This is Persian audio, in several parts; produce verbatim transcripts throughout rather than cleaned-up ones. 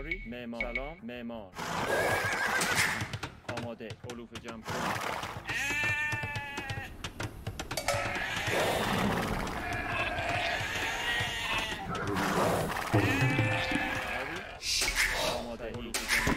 آری معمار سلام معمار آماده علوف جمع کن آماده علوف جمع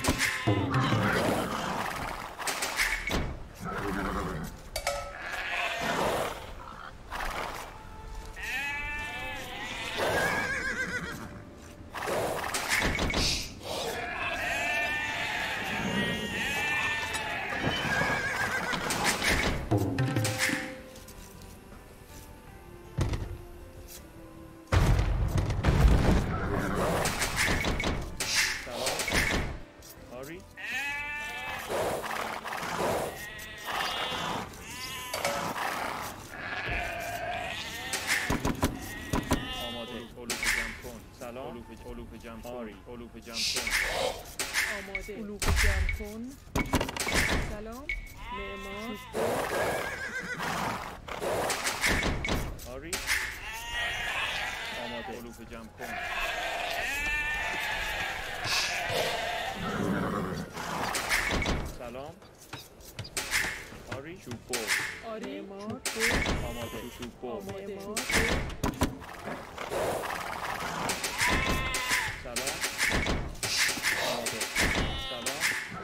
علوف جمع آری علوف جمع کن آماده علوف جمع کن سلام معمار آری آماده علوف جمع کن سلام آری چوب بر آری معمار آماده چوب بر معمار سلام آماده سلام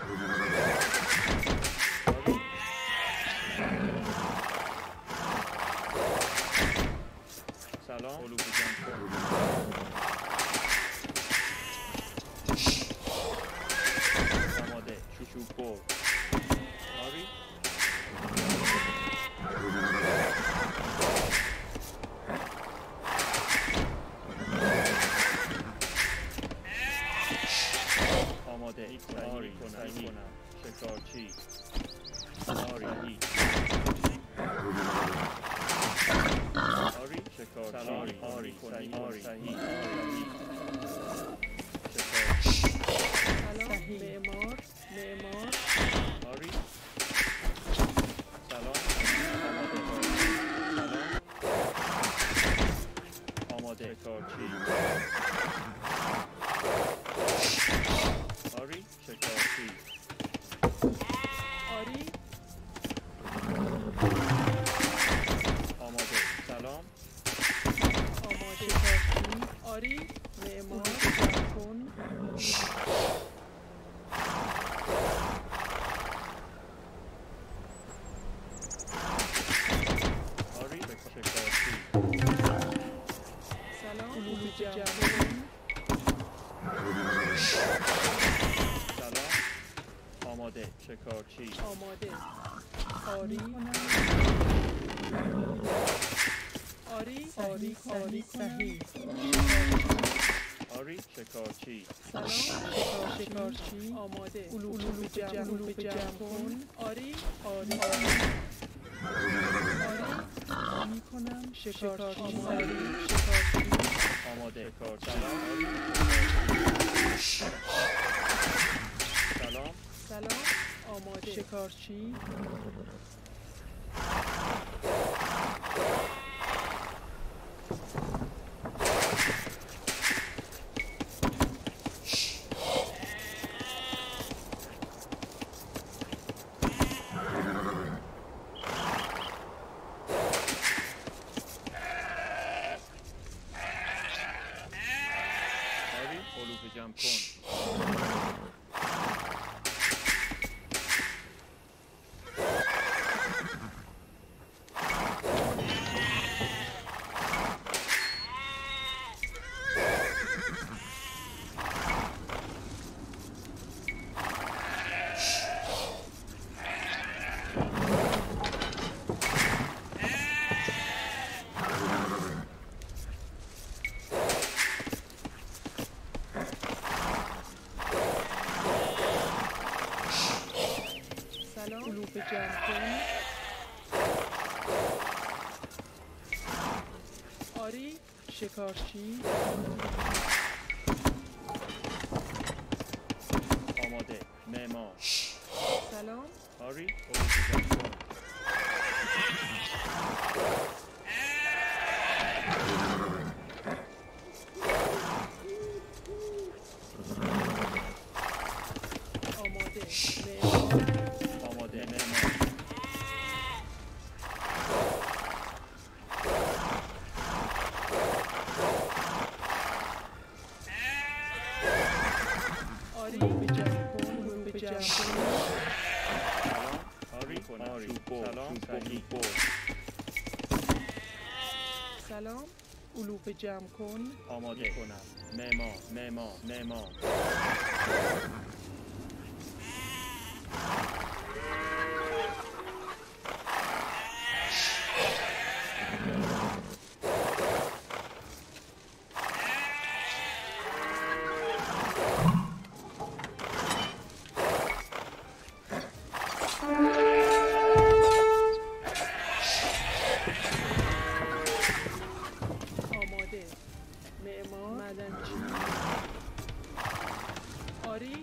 سلام علوف جمع کن آماده چوب بر آری آماده آری کنم شکارچی آری آری شکارچی آری آری صحیح آری صحیح آری سلام معمار معمار آری سلام آماده سلام آماده شکارچی آری شکارچی آری آماده سلام آماده شکارچی آری معمار جمع کن آری شکارچی سلام علوف جمع کن سلام آماده شکارچی آماده آری آری آری آری صحیح آری شکارچی سلام شکارچی آماده علوف جمع علوف جمع کن آری آری آری میکنم شکارچی آری شکارچی آماده شکارچی سلام سلام آماده شکارچی آری علوف جمع کن سلام علوف جمع کن آری شکارچی آماده معمار سلام آری علوف جمع کن سلام آری آری سلام صحیح سلام علوف جمع کن آماده کنم معمار معمار معمار آماده معمار معدنچی آری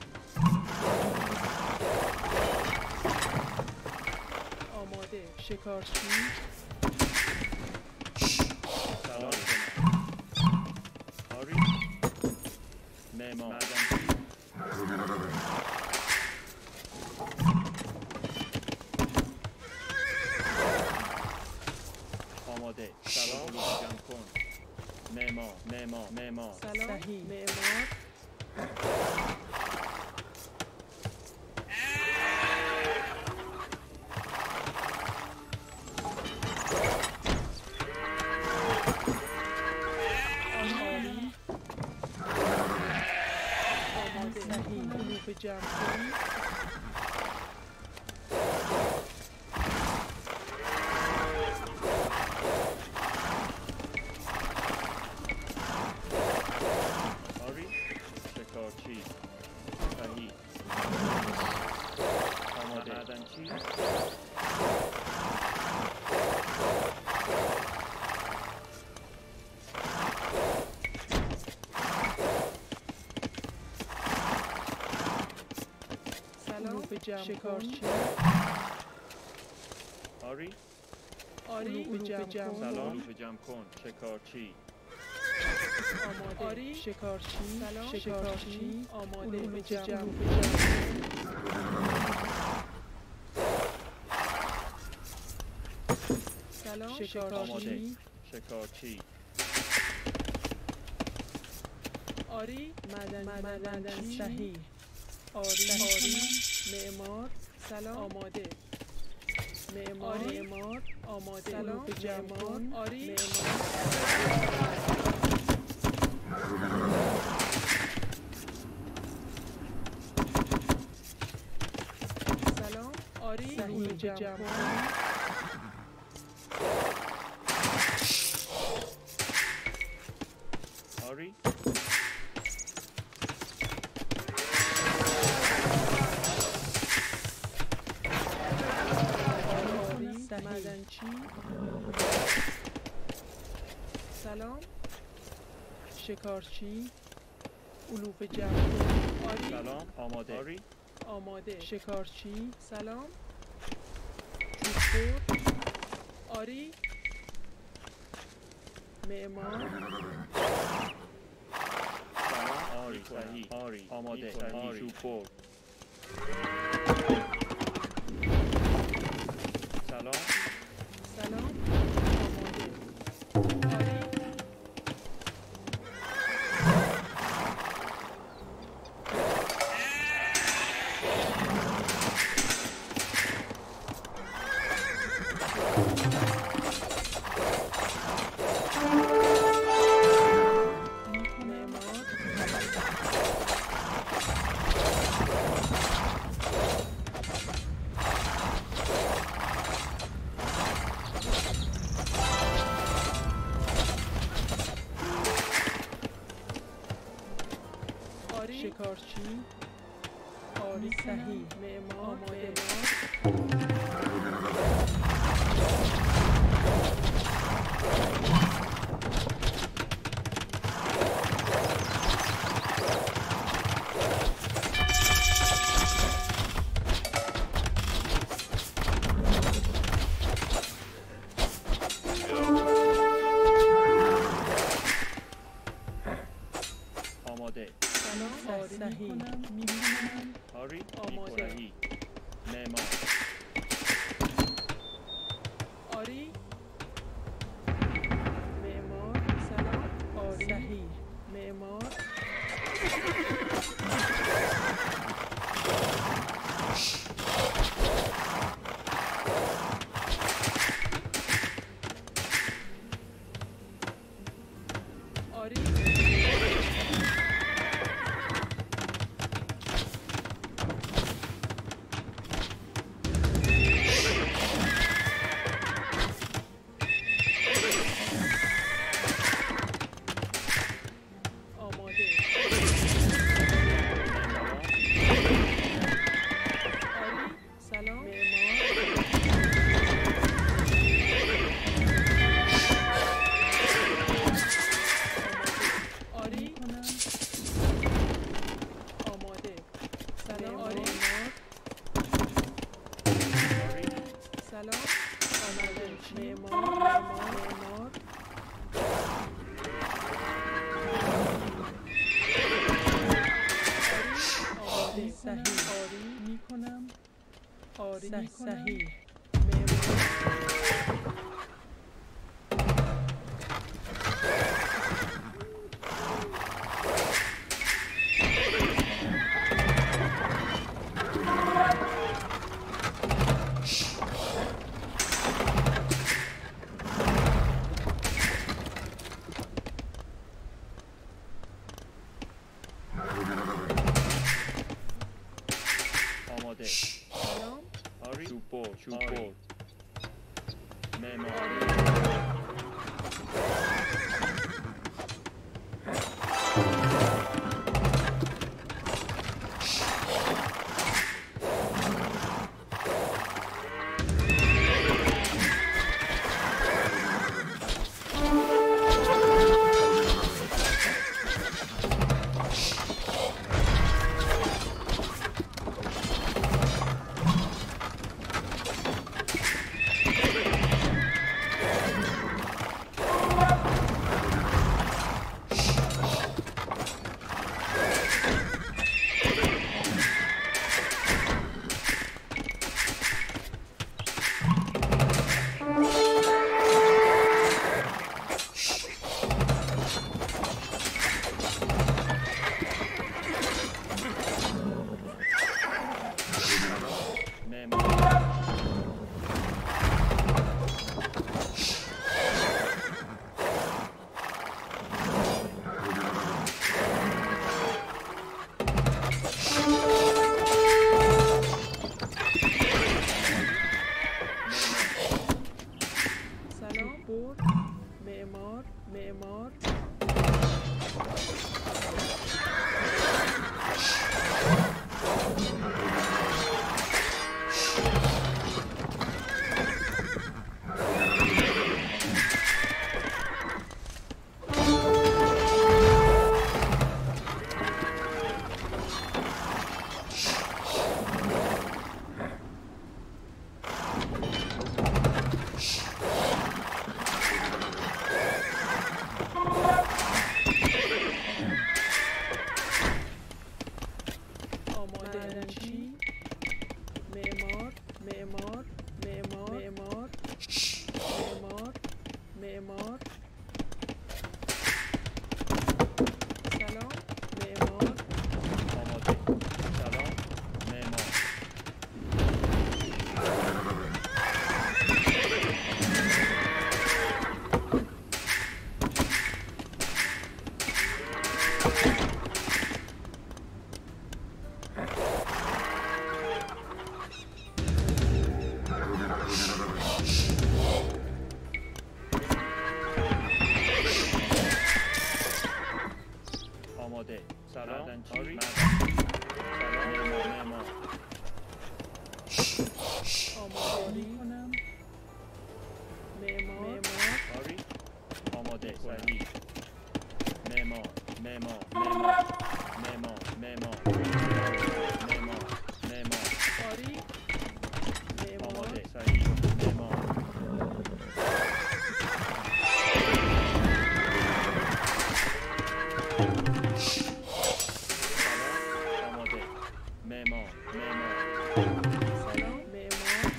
آماده شکارچی سلام کنم آری معمار معدنچی آماده سلام جمع کن معمار معمار معمار سلام صحیح معمار آری آماده صحیح علوف جمع کن آری شکارچی صحیح آماده معدنچی سلام علوف جمع شکارچی آری آری علوف جمع کن سلام علوف جمع کن شکارچی آماده آری شکارچی سلام شکارچی آماده علوف جمع سلام شکارچی شکارچی آری معدن معدنچی صحیح آری آری معمار سلام آماده معمار معمار آماده سلام معمار آری معمار سلام آری صحیح جمع کن آری آری معدنچی سلام شکارچی علوف جمع کن آری سلام آماده آری آماده شکارچی سلام چوب‌خور آری معمار سلام آری صحیح آری آماده صحیح چوب برد سلام سلام آماده آری معمار آری شکارچی آری صحیح معمار معمار آماده سلام آری صحیح می‌بینم آری آماده. صحیح معمار آری معمار سلام آری صحیح معمار آری آماده آری سلام معمار آری کنم آماده سلام آری سلام آماده معمار معمار معمار آری صحیح آری میکنم آری صحیح معمار آماده سلام آری چوبور چوبور معمار سلام بور معمار معمار آماده چی معمار معمار معمار معمار معمار معمار سلام معمار آماده سلام معمار آماده سلام آری سلام معمار معمار آماده کنم معمار معمار آری آماده صحیح معمار معمار معمار معمار معمار معمار معمار آری معمار آماده صحیح معمار آماده معمار معمار سلام معمار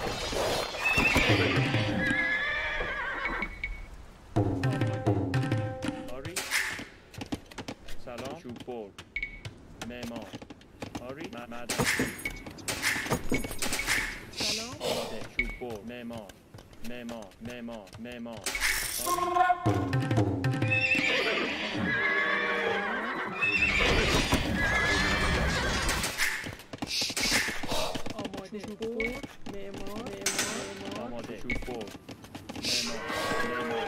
آری سلام چوب بر معمار آری معدن سلام آماده چوب بر معمار معمار معمار معمار آری آماده چوب معمار معمار آماده چوب بر معمار معمار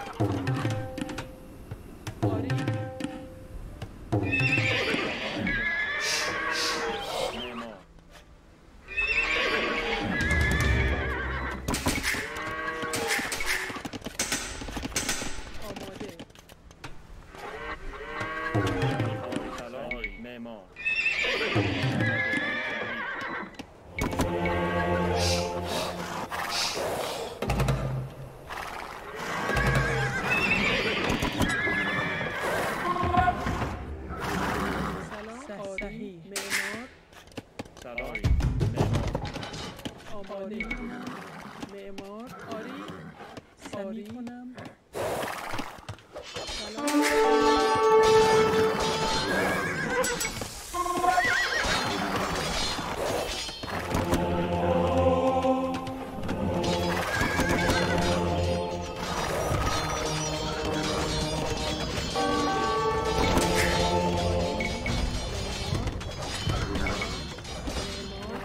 آری معمار آماده آری سلام آری معمار آماده سلام آری معمار سلام آری معمار آماده معمار آری آری کنم سلام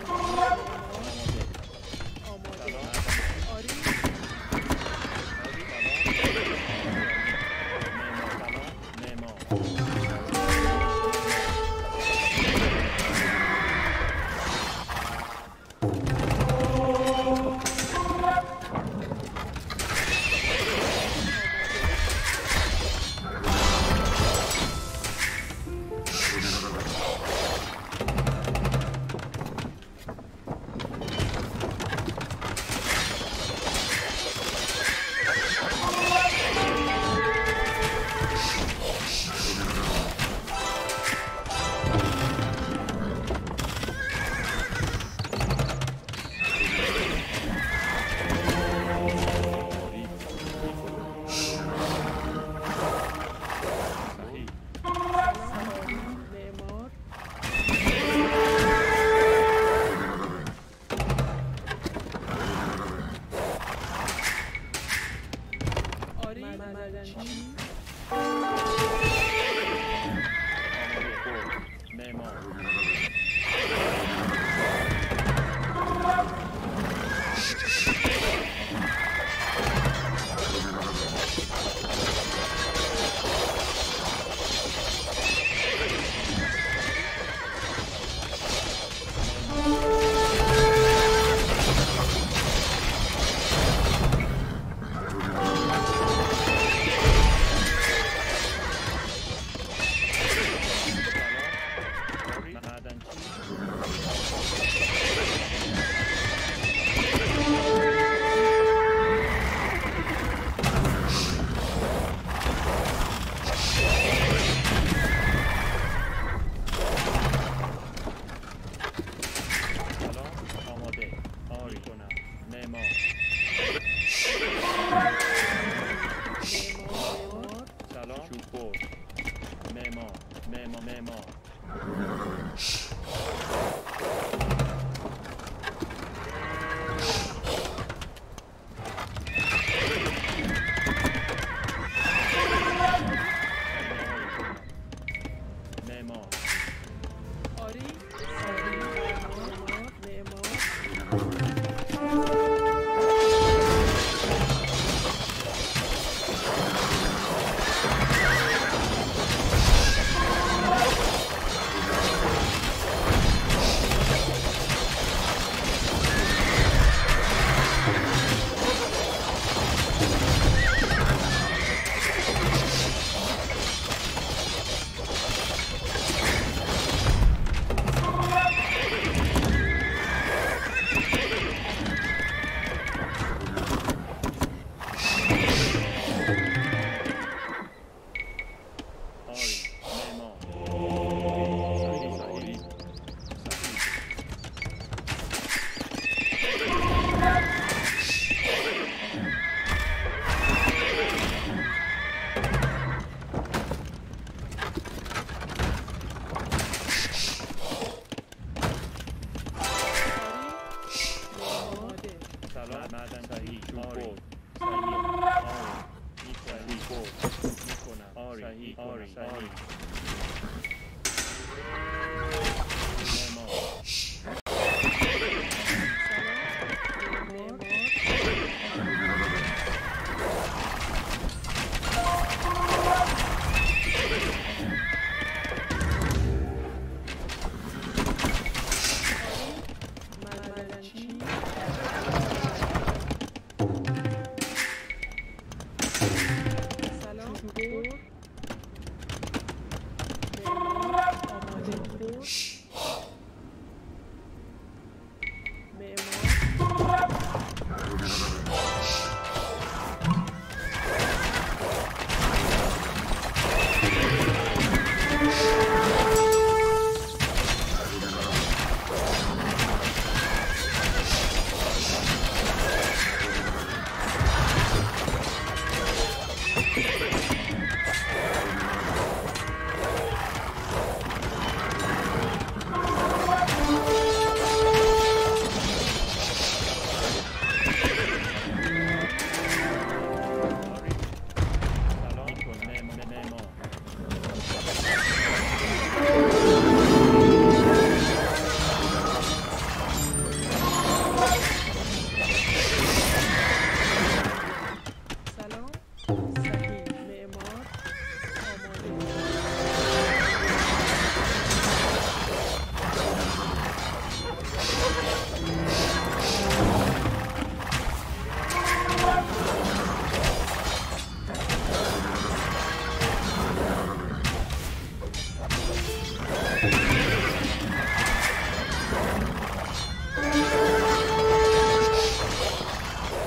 آماده آماده سلام آری آری آری آری معمار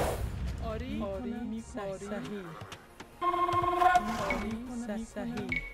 صحیح.